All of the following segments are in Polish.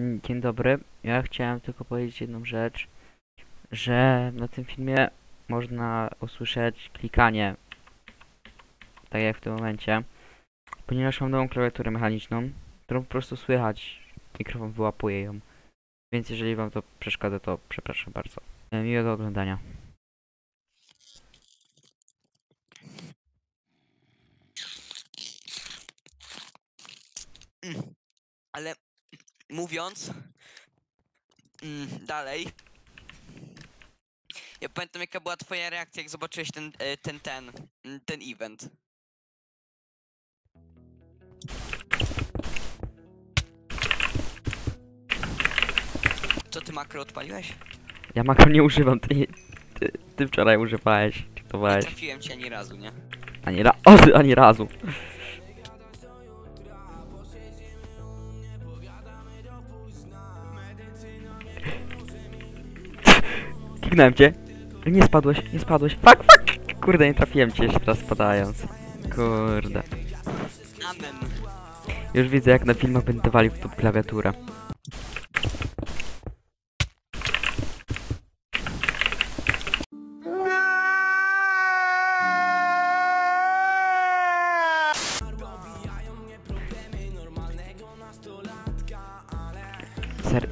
Dzień dobry. Ja chciałem tylko powiedzieć jedną rzecz, że na tym filmie można usłyszeć klikanie, tak jak w tym momencie, ponieważ mam nową klawiaturę mechaniczną, którą po prostu słychać, mikrofon wyłapuje ją. Więc jeżeli wam to przeszkadza, to przepraszam bardzo. Miłego oglądania. Ale mówiąc dalej, ja pamiętam, jaka była twoja reakcja, jak zobaczyłeś ten event. Co ty makro odpaliłeś? Ja makro nie używam, ty wczoraj używałeś, Nie czytowałeś. trafiłem cię ani razu, nie? Ani razu. Kliknąłem cię. Nie spadłeś, nie spadłeś. Fuck! Kurde, nie trafiłem cię jeszcze teraz spadając. Kurde. Amen. Już widzę, jak na filmach będę walił w tą klawiaturę. Serio.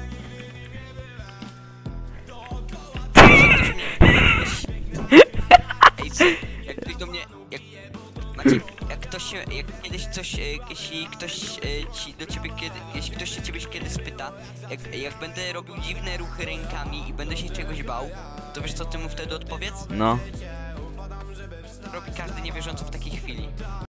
Ej, co? Jak ktoś do mnie... Maciek, jak kiedyś coś, jeśli ktoś ci do ciebie jeśli ktoś się ciebie kiedyś spyta, jak będę robił dziwne ruchy rękami i będę się czegoś bał, to wiesz co ty mu wtedy odpowiedz? No. Robi każdy niewierzący w takiej chwili.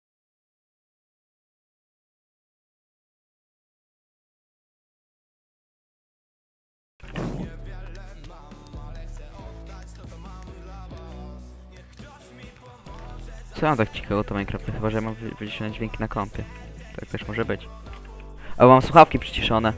Co mam tak ciekawe to Minecrafta? Chyba, że ja mam wyciszone dźwięki na kompie. Tak też może być. A mam słuchawki przyciszone.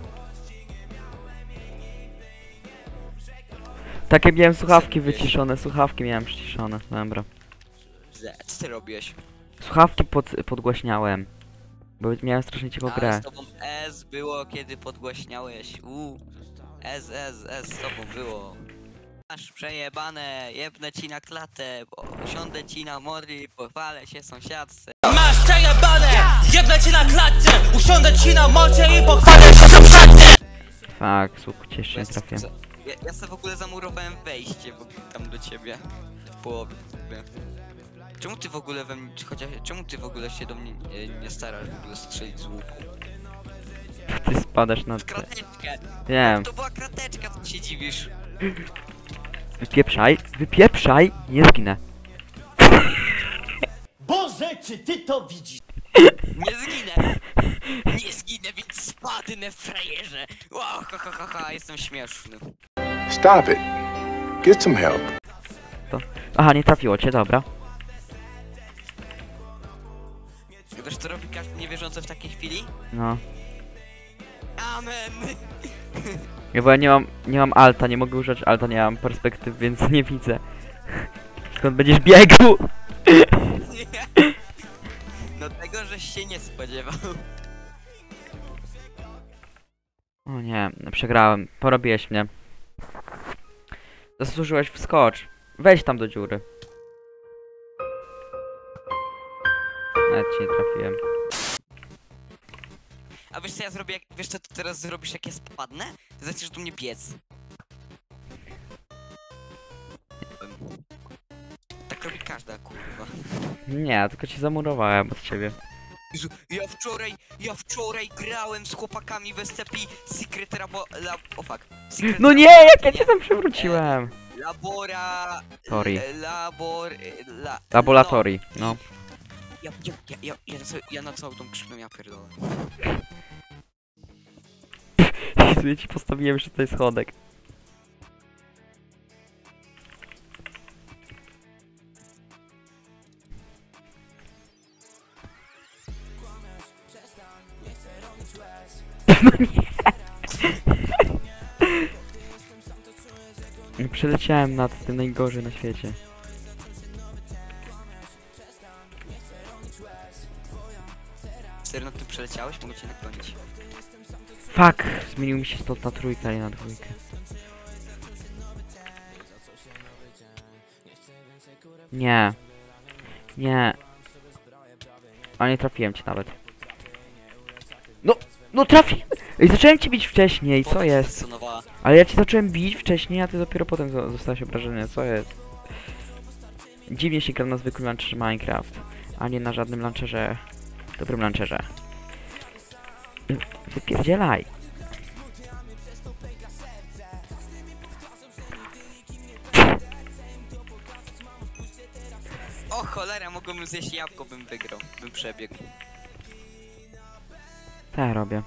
Takie miałem słuchawki wyciszone, słuchawki miałem przyciszone. Dobra. Co ty robisz? Słuchawki podgłaśniałem. Bo miałem strasznie cichą Ale grę. z tobą S było, kiedy podgłaśniałeś. S z tobą było. Masz przejebane, jebnę ci na klatę, bo usiądę ci na mori, pochwalę się sąsiadce. Masz przejebane, jebnę ci na klatce, usiądę ci na mocie i pochwalę się sąsiadce. Tak, słuch, cię jeszcze nie trafię. Ja sobie w ogóle zamurowałem wejście tam do ciebie w połowie. Czemu ty w ogóle czemu ty w ogóle się do mnie nie starasz w ogóle strzelić z łuku? Ty spadasz na... Krateczkę! Wiem. To była krateczka, co się dziwisz? Wypieprzaj, nie zginę. Boże, czy ty to widzisz? Nie zginę! Nie zginę, więc spadnę, frajerze! Wow, jestem śmieszny. Stop it. Get some help. Aha, nie trafiło cię, dobra. Wiesz co robi każdy niewierzący w takiej chwili? No. Amen! Ja nie mam alta, nie mogę użyć alta, nie mam perspektyw, więc nie widzę. Skąd będziesz biegł? No tego, żeś się nie spodziewał. O nie, przegrałem. Porobiłeś mnie. Zasłużyłeś wskocz. Wejdź tam do dziury. Nawet cię nie trafiłem. A wiesz co ja zrobię, wiesz co ty teraz zrobisz, jak ja spadnę? Ty zaczniesz do mnie biec. Tak robi każda, kurwa. Nie, tylko cię zamurowałem od ciebie. Jezu, ja wczoraj grałem z chłopakami w SCP Secret o fuck. Secret No nie, jak ja cię tam przewróciłem. Laboratory, no. Ja na całą tą krzywą, ja pierdolę. Jezu, ja ci postawiłem jeszcze tutaj schodek. No nie. Przeleciałem nad tym najgorzej na świecie. Serio, na tym przeleciałeś? Mogę cię naklonić. Fuck! Zmienił mi się stąd na trójkę, a nie na dwójkę. Nie. Nie. A nie trafiłem cię nawet. No trafiłem! Ej, zacząłem cię bić wcześniej, co jest? Sonowała. Ale ja cię zacząłem bić wcześniej, a ty dopiero potem zostałeś obrażony, co jest? Dziwnie się gra na zwykłym launcherze Minecraft, a nie na żadnym launcherze... dobrym launcherze. Wypierdzielaj! O cholera, mogłem zjeść jabłko, bym wygrał. Bym przebiegł. Co ja robię?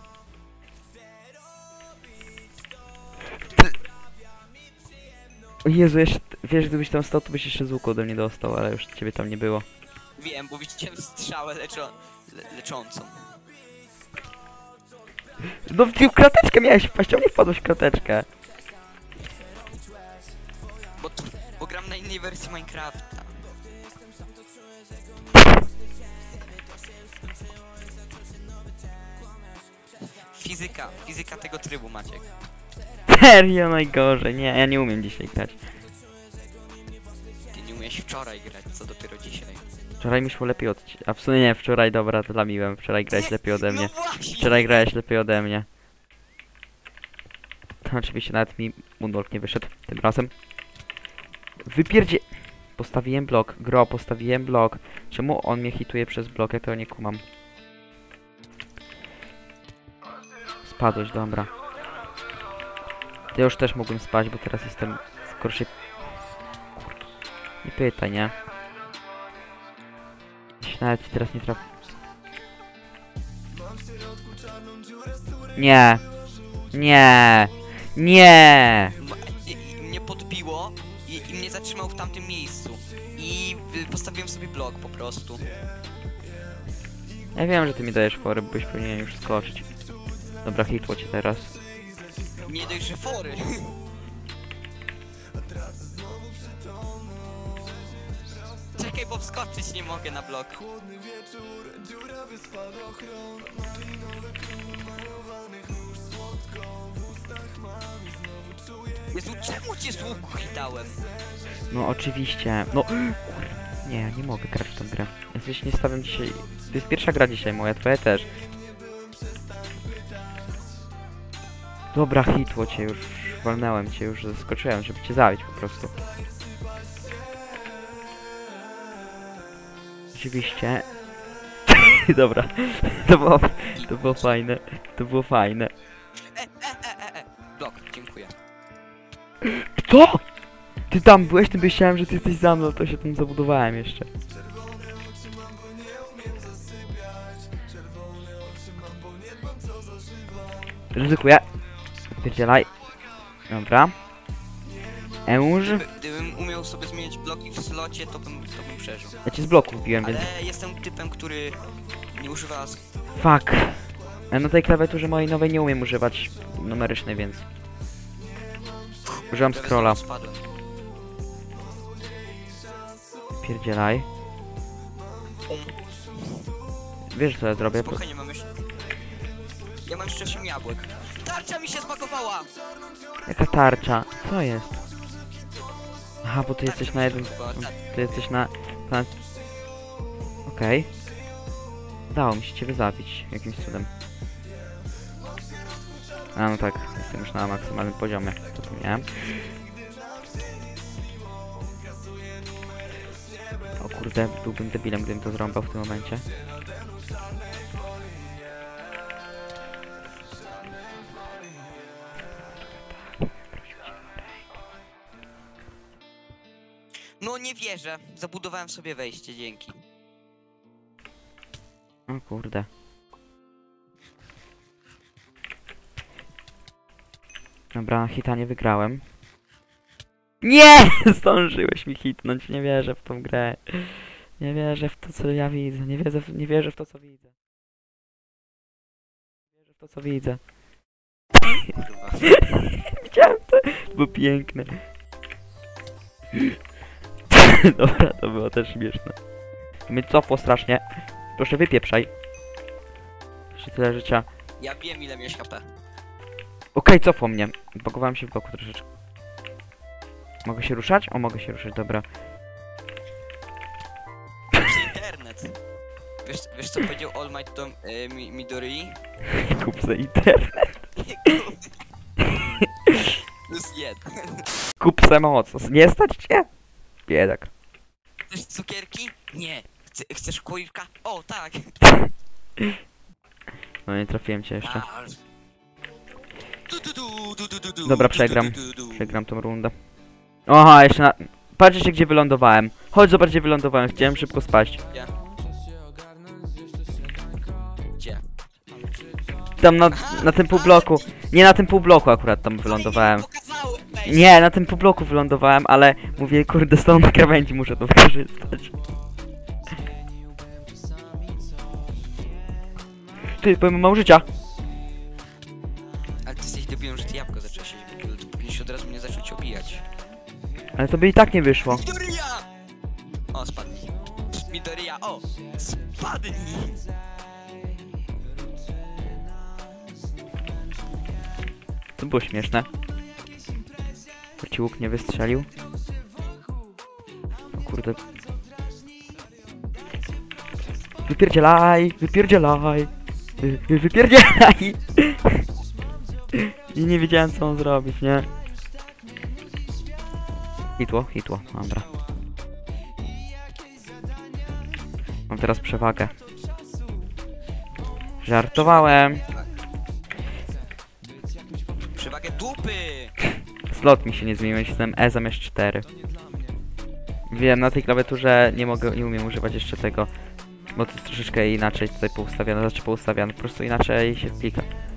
O Jezu, jeszcze, wiesz, gdybyś tam stał, to byś jeszcze z łuku ode mnie dostał, ale już ciebie tam nie było. Wiem, bo widziałem strzałę leczącą. No w krateczkę miałeś wpaść, a nie wpadłeś w krateczkę. Bo gram na innej wersji Minecrafta. Fizyka tego trybu, Maciek. Serio, najgorzej. Nie, ja nie umiem dzisiaj grać. Ty nie umiałeś wczoraj grać, co dopiero dzisiaj. Wczoraj mi szło lepiej od... A w sumie nie, wczoraj, dobra, to lamiłem. Wczoraj grałeś lepiej ode mnie. No właśnie! Wczoraj grałeś lepiej ode mnie. To oczywiście nawet mi Moonwalk nie wyszedł tym razem. Wypierdzie... Postawiłem blok. Gro, postawiłem blok. Czemu on mnie hituje przez blok? Ja to nie kumam. Spadłeś, dobra. Ja już też mogłem spać, bo teraz jestem w gorszej... Nie pytaj, nie? Jeśli nawet teraz nie trafi... Nie! Nie! Nie! Mnie podbiło i mnie zatrzymał w tamtym miejscu. I postawiłem sobie blok po prostu. Ja wiem, że ty mi dajesz fory, bo byś powinien już skoczyć. Dobra, hitło cię teraz. Nie dość, że fory. Czekaj, bo wskoczyć nie mogę na blok. Jezu, czemu cię z łuku hitałem? No oczywiście, no... Nie, ja nie mogę grać w tą grę. Ja się nie stawiam dzisiaj... To jest pierwsza gra dzisiaj moja, twoja też. Dobra, hitło cię już. Walnąłem cię już, zaskoczyłem, żeby cię zabić po prostu. Oczywiście. Dobra, to było fajne. To było fajne. Blok, dziękuję. Kto? Ty tam byłeś, ty myślałem, że ty jesteś za mną, to się tam zabudowałem jeszcze. Ryzykuję. Pierdzielaj. Dobra. Ełż. Gdybym umiał sobie zmienić bloki w slocie, to bym przeżył. Ja cię z bloku wbiłem, więc... Ale jestem typem, który nie używa... Fuck. Ja na tej klawiaturze mojej nowej nie umiem używać numerycznej, więc... Używam scrolla. Spadłem. Pierdzielaj. Wiesz co ja zrobię? Spokojnie, mam jeszcze... Ja mam jeszcze 8 jabłek. Tarcza mi się zbagowała! Jaka tarcza? Co jest? Aha, bo ty jesteś na jeden... Ty jesteś na... Okej. Dało mi się ciebie zabić jakimś cudem. A no tak, jestem już na maksymalnym poziomie. Zapomniałem. O kurde, byłbym debilem, gdybym to zrąbał w tym momencie. No nie wierzę. Zabudowałem sobie wejście, dzięki. O kurde. Dobra, na hita nie wygrałem. Nie! Zdążyłeś mi hitnąć, nie wierzę w tą grę. Nie wierzę w to, co ja widzę. Nie wierzę w to, co widzę. Nie wierzę w to, co widzę. Kurwa. Widziałem to. To było piękne. Dobra, to było też śmieszne. Mnie cofło strasznie. Proszę wypieprzaj. Jeszcze tyle życia. Ja wiem, ile miałeś HP. Okej, cofło mnie. Blokowałem się w bloku troszeczkę. Mogę się ruszać? O, mogę się ruszać, dobra. Internet. Wiesz co powiedział All Might do Midori? Kup za internet. Plus 1. Kup za moc. Nie stać cię? Biedak. Chcesz cukierki? Nie. Chcesz kłojówka? O, tak. No nie trafiłem cię jeszcze. A. Dobra, przegram. Przegram tą rundę. Aha, jeszcze na... Patrzcie gdzie wylądowałem. Chodź zobacz gdzie wylądowałem. Chciałem szybko spaść. Gdzie? Tam na tym półbloku. Nie na tym półbloku akurat tam wylądowałem. Pokazałem, Nie, na tym półbloku wylądowałem, ale mówię kurde z tą krawędzi muszę to wykorzystać. Ty, powiem mało życia. Ale ty jesteś debilem, że ty jabłko zacząłeś się. To powinieneś od razu mnie zacząć obijać. Ale to by i tak nie wyszło. Midoriya! O, spadnij. Midoriya, o! Spadnij! To było śmieszne. Bo ci łuk nie wystrzelił. O kurde. Wypierdzielaj! Wypierdzielaj! Wypierdzielaj! I nie wiedziałem co mam zrobić, nie? Hitło, dobra. Mam teraz przewagę. Żartowałem. Przewagę dupy! Slot mi się nie zmienił, jestem E zamiast 4. Wiem, na tej klawiaturze nie umiem używać jeszcze tego. Bo to jest troszeczkę inaczej tutaj poustawiane, po prostu inaczej się klika.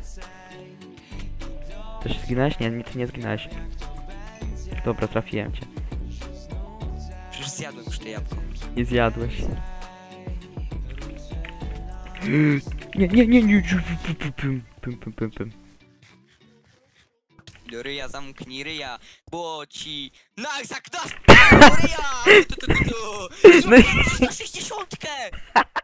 Coś zginąłeś? Nie, ty nie zginąłeś. Dobra, trafiłem cię. Przecież zjadłem już te jabłko. Nie zjadłeś. Nie. Pym. Midoriya, zamknij ryja, bo ci... Nice, jak nas! Midoriya! No i- Na 60!